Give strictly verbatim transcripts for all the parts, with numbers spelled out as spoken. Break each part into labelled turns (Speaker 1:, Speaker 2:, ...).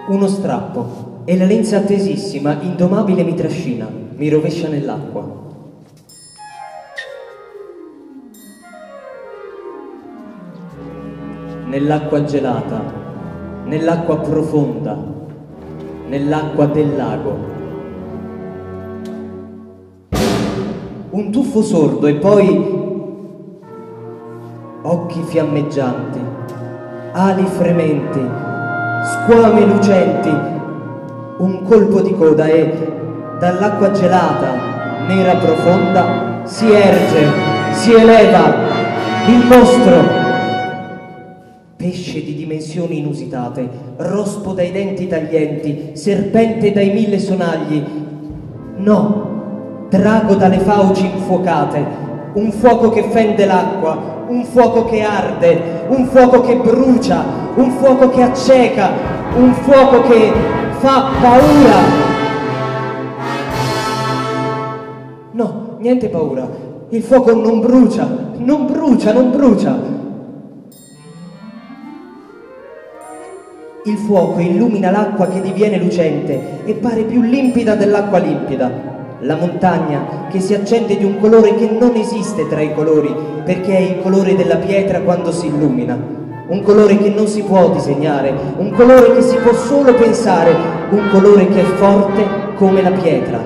Speaker 1: Uno strappo e la lenza attesissima, indomabile, mi trascina, mi rovescia nell'acqua. Nell'acqua gelata, nell'acqua profonda, nell'acqua del lago. Un tuffo sordo e poi occhi fiammeggianti, ali frementi, squame lucenti, un colpo di coda e dall'acqua gelata, nera profonda, si erge, si eleva il mostro. Pesce di dimensioni inusitate, rospo dai denti taglienti, serpente dai mille sonagli. No, drago dalle fauci infuocate, un fuoco che fende l'acqua, un fuoco che arde, un fuoco che brucia, un fuoco che acceca, un fuoco che fa paura. No, niente paura, il fuoco non brucia, non brucia, non brucia. Il fuoco illumina l'acqua che diviene lucente e pare più limpida dell'acqua limpida. La montagna che si accende di un colore che non esiste tra i colori, perché è il colore della pietra quando si illumina. Un colore che non si può disegnare, un colore che si può solo pensare, un colore che è forte come la pietra.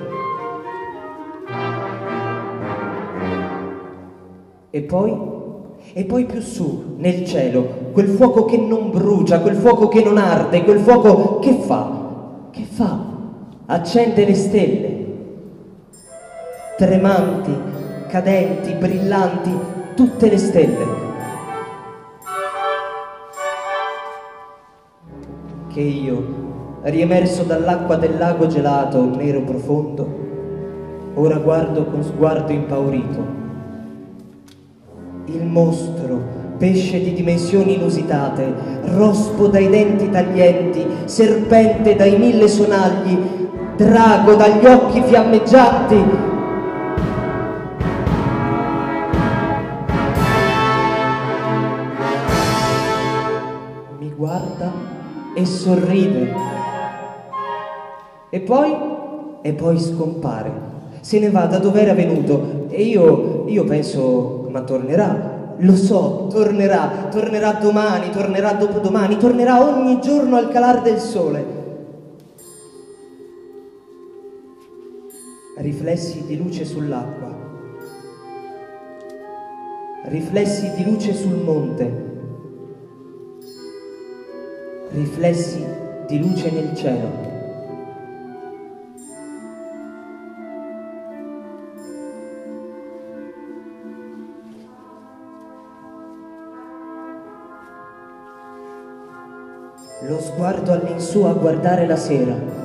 Speaker 1: E poi... E poi più su, nel cielo, quel fuoco che non brucia, quel fuoco che non arde, quel fuoco che fa? Che fa? Accende le stelle. Tremanti, cadenti, brillanti, tutte le stelle. Che io, riemerso dall'acqua del lago gelato, nero profondo, ora guardo con sguardo impaurito. Il mostro, pesce di dimensioni inusitate, rospo dai denti taglienti, serpente dai mille sonagli, drago dagli occhi fiammeggianti. Mi guarda e sorride. E poi, e poi scompare. Se ne va da dove era venuto e io, io penso... ma tornerà, lo so, tornerà, tornerà domani, tornerà dopodomani, tornerà ogni giorno al calar del sole. Riflessi di luce sull'acqua, riflessi di luce sul monte, riflessi di luce nel cielo. Lo sguardo all'insù a guardare la sera.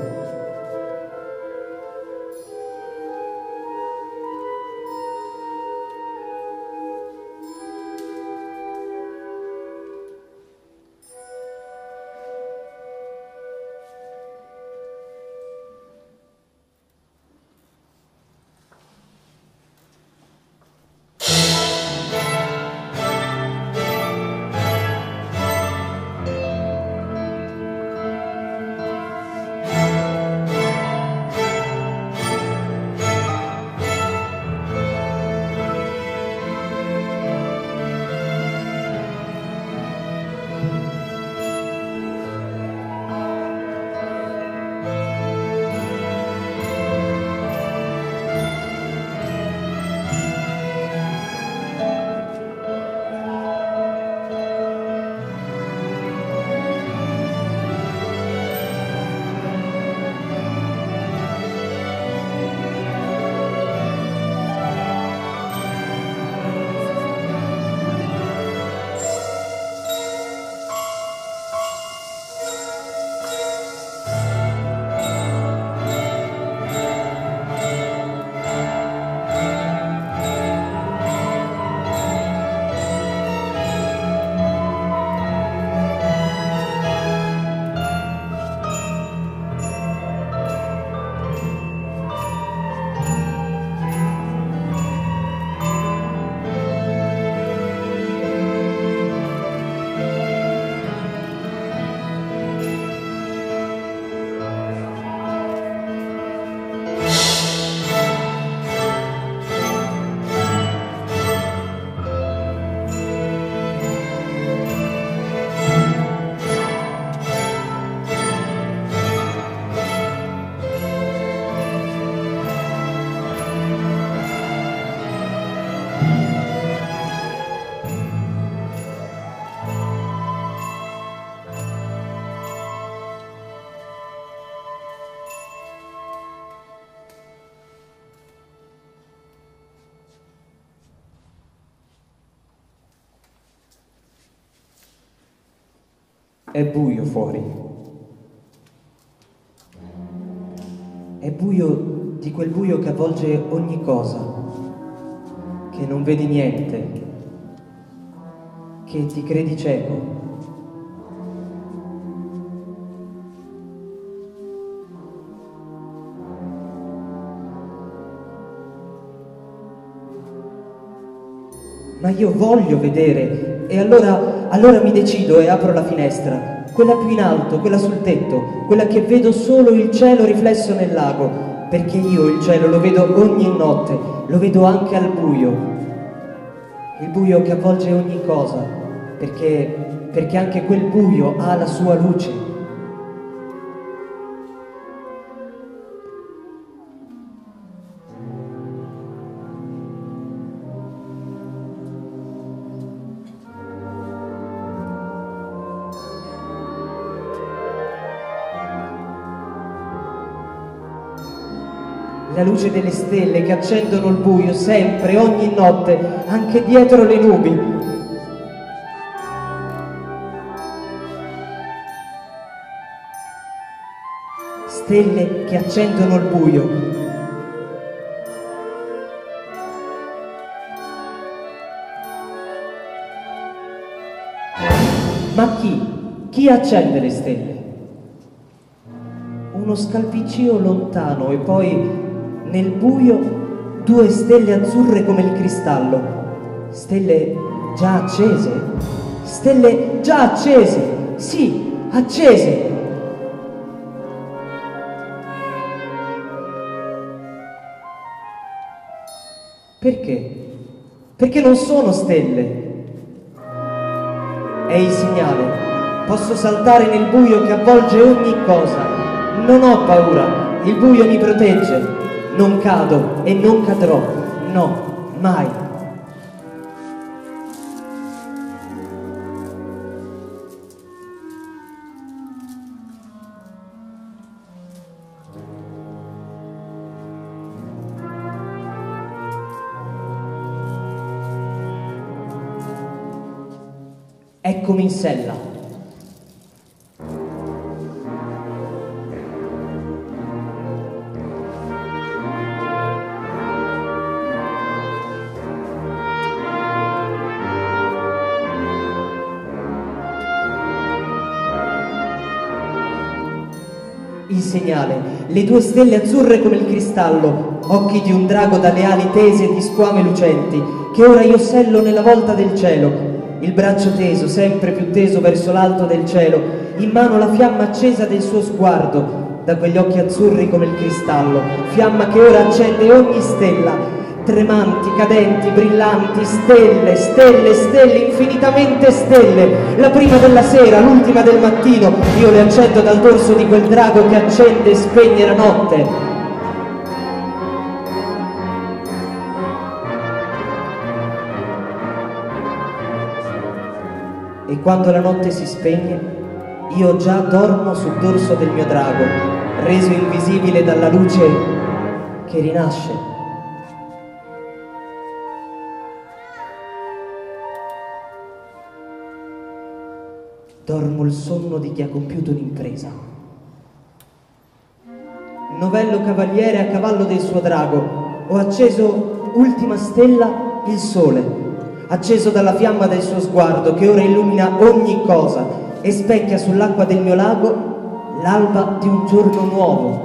Speaker 1: È buio fuori. È buio di quel buio che avvolge ogni cosa, che non vedi niente, che ti credi cieco. Ma io voglio vedere, e allora, allora mi decido e apro la finestra, quella più in alto, quella sul tetto, quella che vedo solo il cielo riflesso nel lago, perché io il cielo lo vedo ogni notte, lo vedo anche al buio, il buio che avvolge ogni cosa, perché, perché anche quel buio ha la sua luce. La luce delle stelle che accendono il buio sempre, ogni notte, anche dietro le nubi. Stelle che accendono il buio. Ma chi? Chi accende le stelle? Uno scalpiccio lontano e poi nel buio due stelle azzurre come il cristallo, stelle già accese, stelle già accese, sì, accese. Perché? Perché non sono stelle. È il segnale, posso saltare nel buio che avvolge ogni cosa, non ho paura, il buio mi protegge. Non cado e non cadrò, no, mai. Eccomi in sella. Il segnale, le due stelle azzurre come il cristallo, occhi di un drago dalle ali tese di squame lucenti, che ora io sello nella volta del cielo, il braccio teso, sempre più teso verso l'alto del cielo, in mano la fiamma accesa del suo sguardo, da quegli occhi azzurri come il cristallo, fiamma che ora accende ogni stella, tremanti, cadenti, brillanti, stelle, stelle, stelle, infinitamente stelle, la prima della sera, l'ultima del mattino, io le accendo dal dorso di quel drago che accende e spegne la notte. E quando la notte si spegne, io già dormo sul dorso del mio drago, reso invisibile dalla luce che rinasce. Dormo il sonno di chi ha compiuto un'impresa. Novello cavaliere a cavallo del suo drago, ho acceso ultima stella il sole, acceso dalla fiamma del suo sguardo che ora illumina ogni cosa e specchia sull'acqua del mio lago l'alba di un giorno nuovo.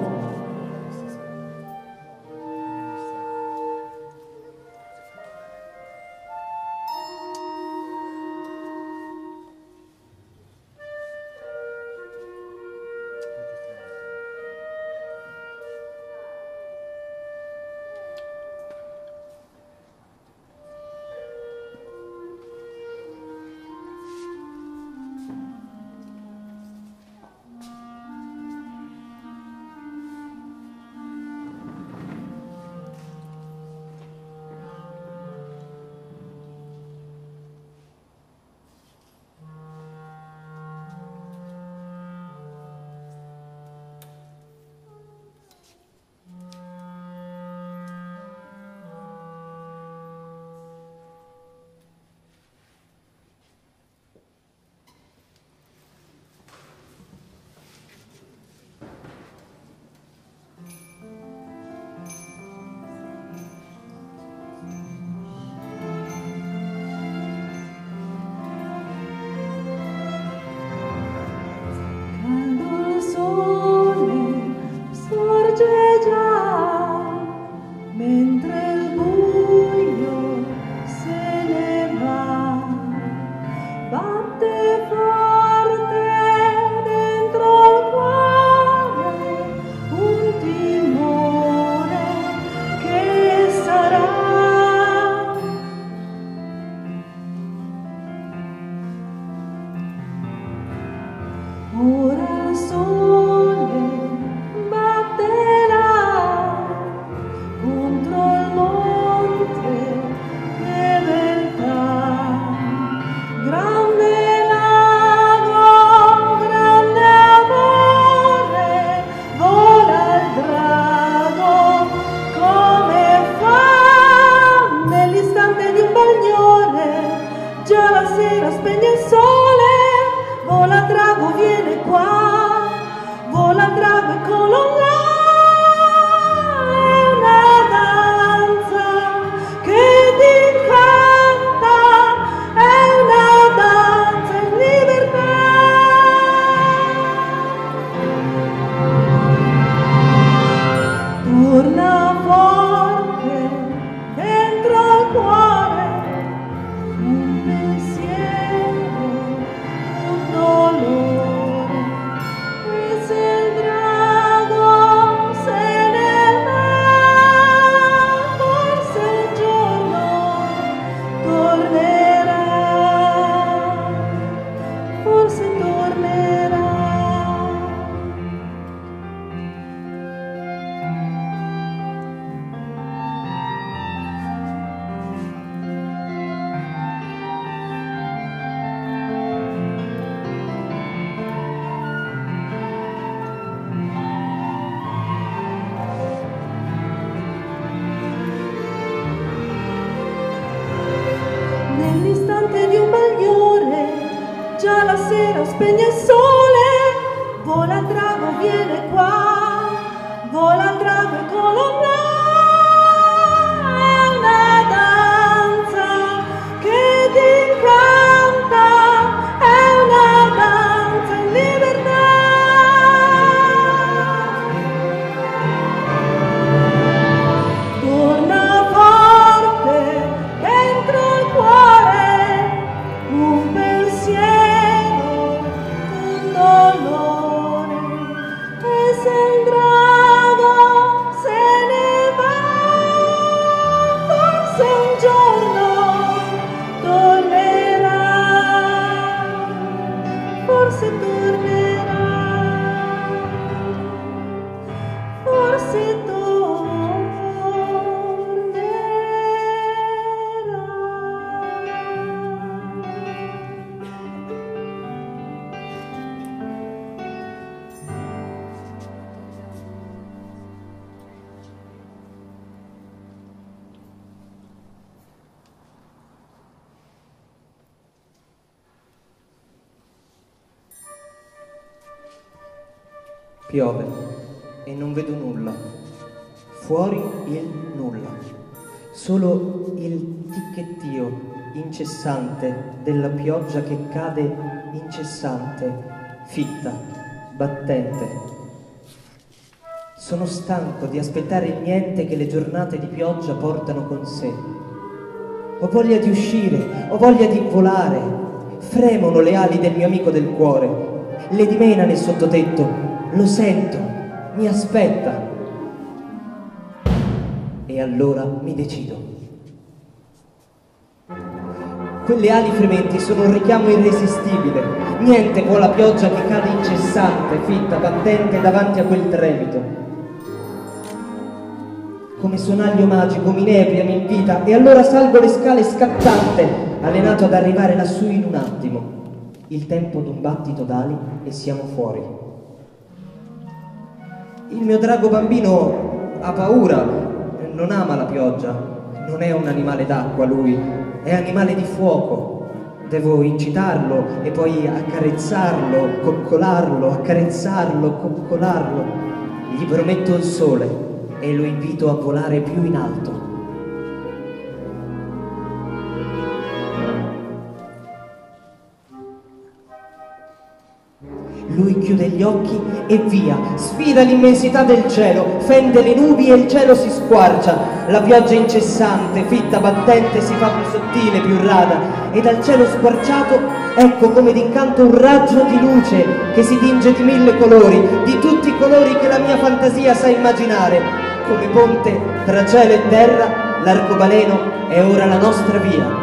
Speaker 2: già la sera spegne il sole, vola il drago, viene qua, vola il drago e colonna. È una danza che ti incanta, è una danza in libertà. Torna forte dentro il cuore un pensiero, un dolore, e se il drago se ne va, forse un giorno tornerà, forse tornerà, forse tornerà.
Speaker 1: Piove e non vedo nulla, fuori il nulla, solo il ticchettio incessante della pioggia che cade incessante, fitta, battente. Sono stanco di aspettare il niente che le giornate di pioggia portano con sé. Ho voglia di uscire, ho voglia di volare, fremono le ali del mio amico del cuore, le dimena nel sottotetto. Lo sento, mi aspetta. E allora mi decido. Quelle ali frementi sono un richiamo irresistibile. Niente può la pioggia che cade incessante, fitta, battente davanti a quel tremito. Come sonaglio magico mi inebria, mi invita, e allora salgo le scale scattante, allenato ad arrivare lassù in un attimo. Il tempo d'un battito d'ali e siamo fuori. Il mio drago bambino ha paura, non ama la pioggia, non è un animale d'acqua lui, è animale di fuoco. Devo incitarlo e poi accarezzarlo, coccolarlo, accarezzarlo, coccolarlo. Gli prometto il sole e lo invito a volare più in alto. Lui chiude gli occhi e via, sfida l'immensità del cielo, fende le nubi e il cielo si squarcia. La pioggia incessante, fitta, battente si fa più sottile, più rada, e dal cielo squarciato ecco come d'incanto un raggio di luce che si tinge di mille colori, di tutti i colori che la mia fantasia sa immaginare. Come ponte tra cielo e terra, l'arcobaleno è ora la nostra via.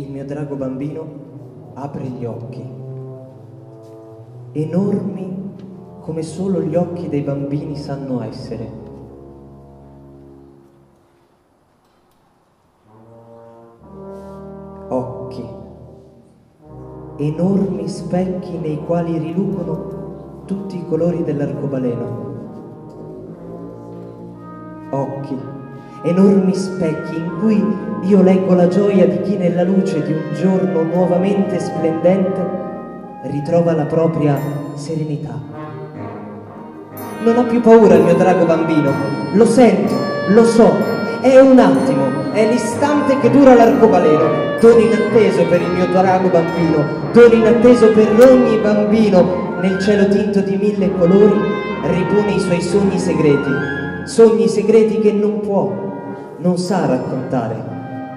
Speaker 1: il mio drago bambino apre gli occhi, enormi come solo gli occhi dei bambini sanno essere. Occhi, enormi specchi nei quali rilucono tutti i colori dell'arcobaleno. Occhi, enormi specchi in cui io leggo la gioia di chi nella luce di un giorno nuovamente splendente ritrova la propria serenità. Non ha più paura il mio drago bambino, lo sento, lo so, è un attimo, è l'istante che dura l'arcobaleno, dono inatteso per il mio drago bambino, dono inatteso per ogni bambino, nel cielo tinto di mille colori ripone i suoi sogni segreti. Sogni segreti che non può, non sa raccontare.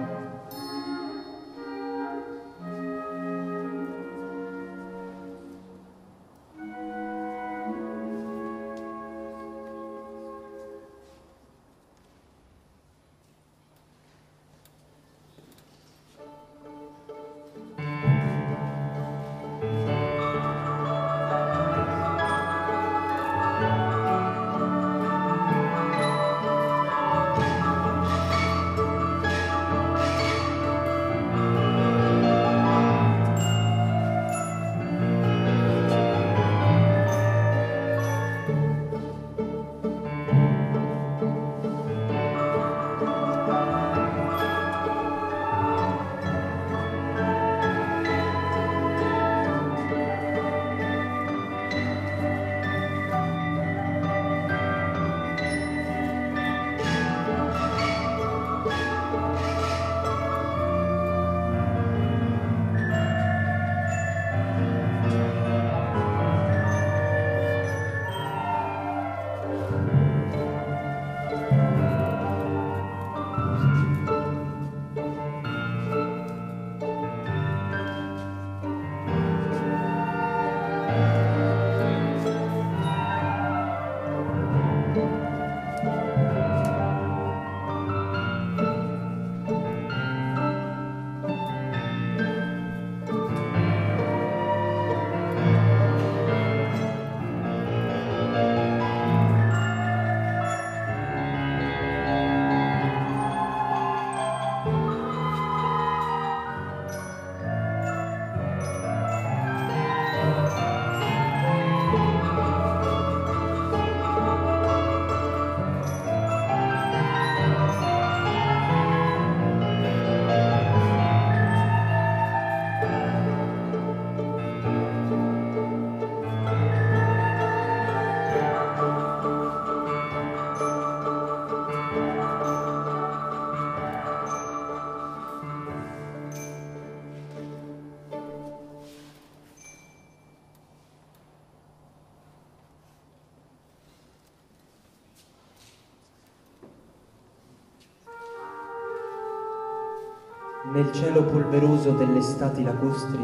Speaker 1: Nel cielo polveroso delle estati lacustri,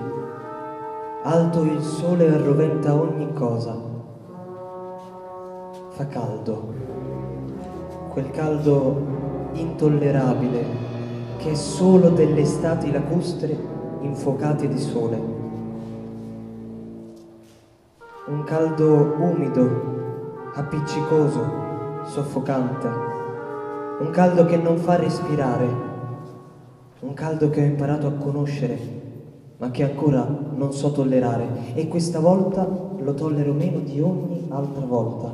Speaker 1: alto il sole arroventa ogni cosa. Fa caldo, quel caldo intollerabile che è solo delle estati lacustri infuocate di sole. Un caldo umido, appiccicoso, soffocante, un caldo che non fa respirare, un caldo che ho imparato a conoscere, ma che ancora non so tollerare, e questa volta lo tollero meno di ogni altra volta.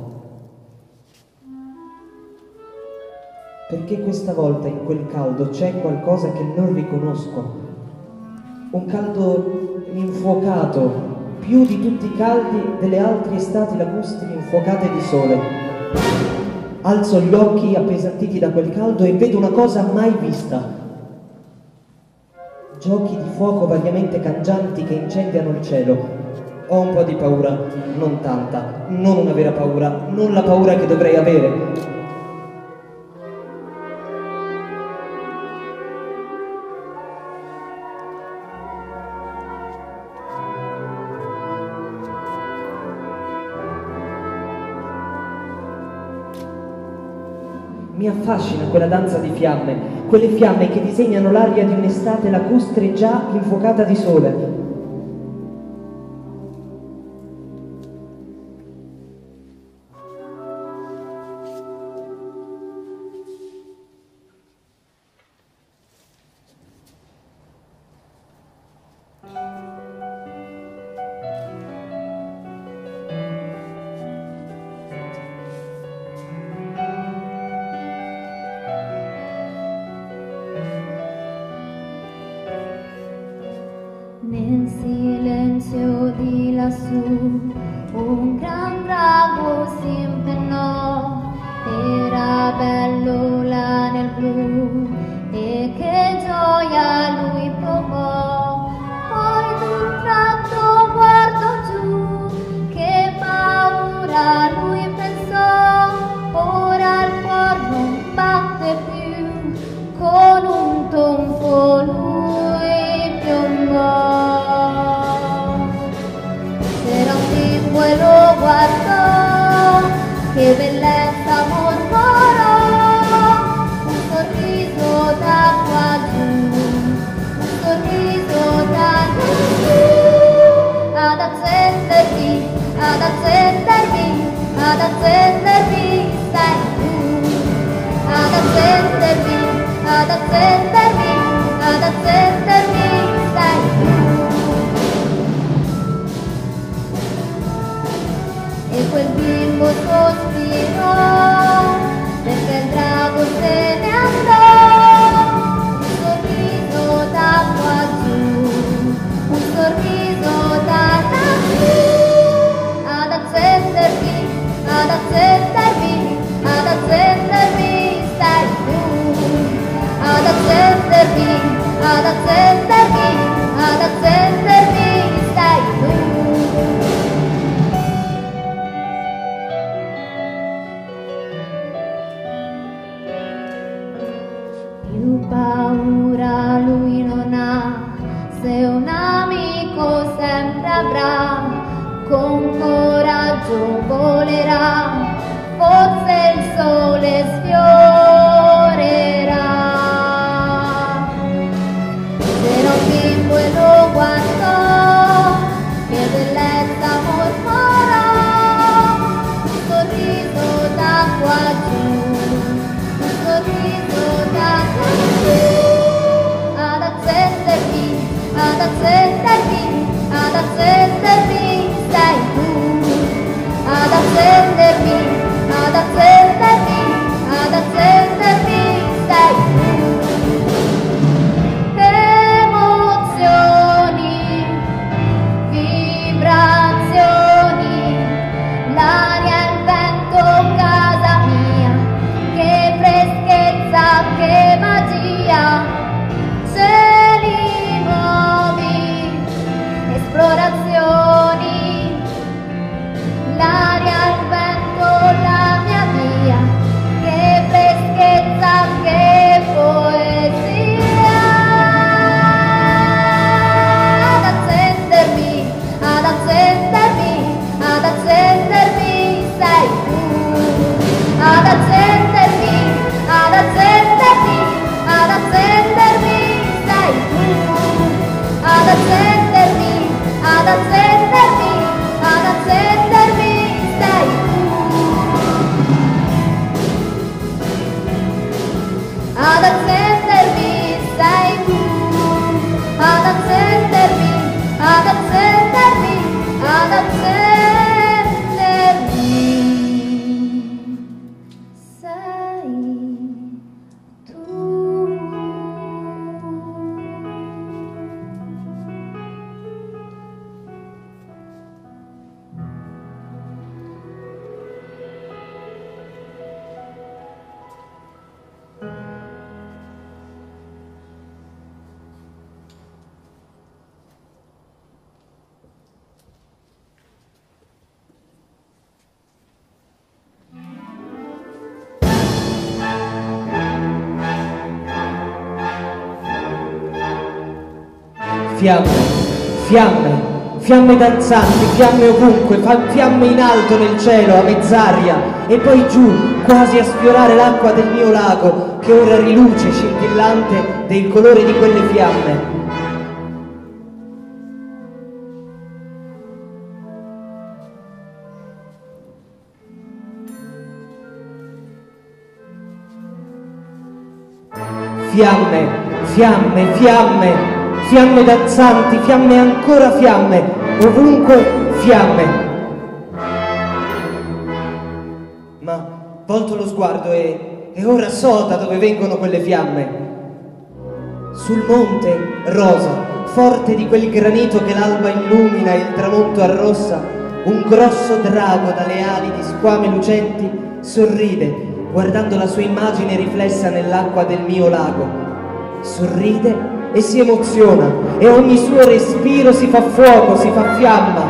Speaker 1: Perché questa volta in quel caldo c'è qualcosa che non riconosco. Un caldo infuocato, più di tutti i caldi delle altre estati lacustri infuocate di sole. Alzo gli occhi appesantiti da quel caldo e vedo una cosa mai vista. Giochi di fuoco variamente cangianti che incendiano il cielo. Ho un po' di paura, non tanta, non una vera paura, non la paura che dovrei avere. Mi affascina quella danza di fiamme, quelle fiamme che disegnano l'aria di un'estate lacustre già infuocata di sole.
Speaker 3: Nel silenzio di lassù un gran drago si impennò, era bello là nel blu e che gioia lui provò. Poi d'un tratto guardò giù, che paura lui pensò, ora il cuor non batte più, con un tonfo lui piombò. Serafimbo e lo guardò, che bellezza mormorò, un sorriso da qua giù, un sorriso da giù, ad accendermi, ad accendermi, ad accendermi, sei tu, ad accendermi, ad accendermi, ad accendermi, sei tu. E quel bimbo sospirò, perché il drago se ne andò, un sorriso da qua giù, un sorriso da lassù, ad accendermi, ad accendermi, ad accendermi, sei tu, ad accendermi, ad accendermi, ad accendermi, sei tu. Più paura lui non ha, se un amico sempre avrà, con coraggio volerà, forse il sole sfiorerà. Serafimbo e lo guardò, che bellezza mormorò, un sorriso da qua giù, un sorriso da qua giù, ad accendermi, ad accendermi, ad accendermi, sei tu, ad accendermi, ad accendermi, ad accendermi, sei tu. Emozioni, vibrazioni, l'aria, il vento, casa mia, che freschezza, che magia, cieli nuovi, esplorazioni, l'aria, il vento, la mia via, che freschezza, che poesia. Ad accendermi, ad accendermi, ad accendermi, sei tu, ad accendermi, ad accendermi, ad accendermi, sei tu, ad accendermi, ad accendermi, ad accendermi, sei tu, ad accendermi, sei tu, ad accendermi, ad accendermi, ad accendermi, sei tu.
Speaker 1: Fiamme, fiamme, fiamme danzanti, fiamme ovunque, fa- fiamme in alto nel cielo, a mezz'aria, e poi giù, quasi a sfiorare l'acqua del mio lago, che ora riluce scintillante del colore di quelle fiamme. Fiamme, fiamme, fiamme, fiamme danzanti, fiamme ancora fiamme, ovunque fiamme. Ma volto lo sguardo e, e ora so da dove vengono quelle fiamme. Sul monte, rosa, forte di quel granito che l'alba illumina e il tramonto arrossa, un grosso drago dalle ali di squame lucenti sorride, guardando la sua immagine riflessa nell'acqua del mio lago. Sorride e si emoziona, e ogni suo respiro si fa fuoco, si fa fiamma.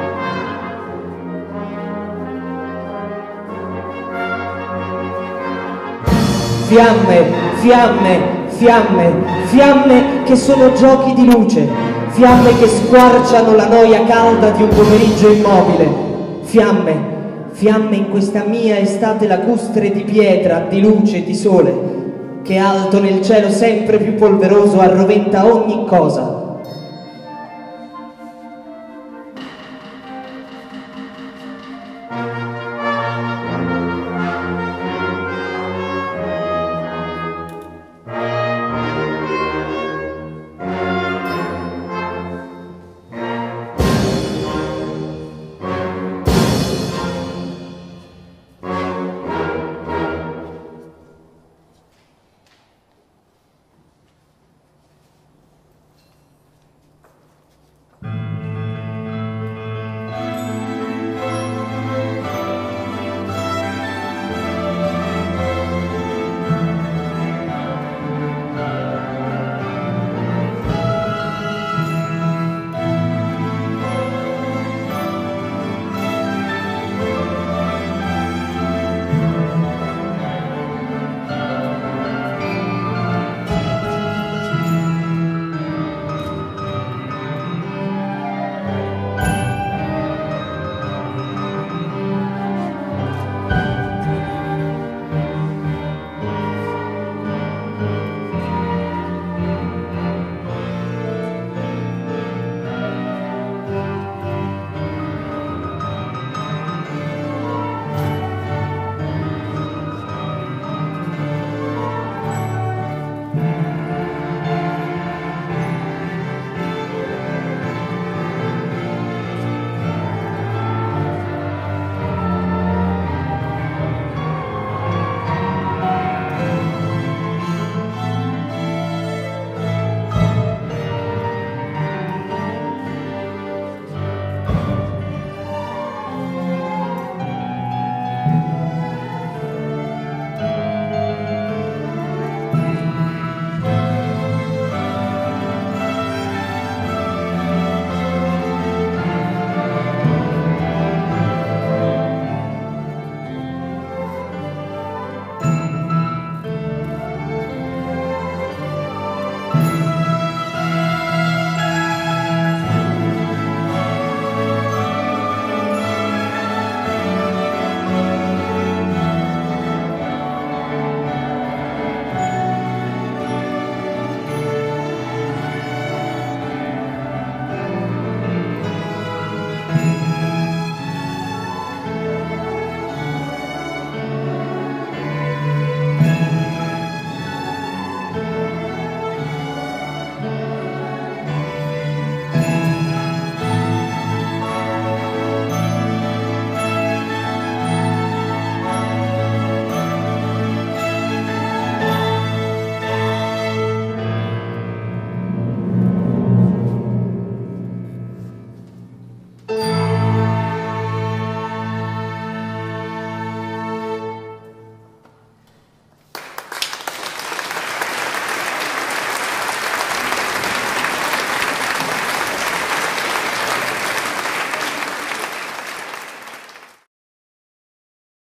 Speaker 1: Fiamme, fiamme, fiamme, fiamme che sono giochi di luce, fiamme che squarciano la noia calda di un pomeriggio immobile, fiamme, fiamme in questa mia estate lacustre di pietra, di luce e di sole, che alto nel cielo sempre più polveroso arroventa ogni cosa,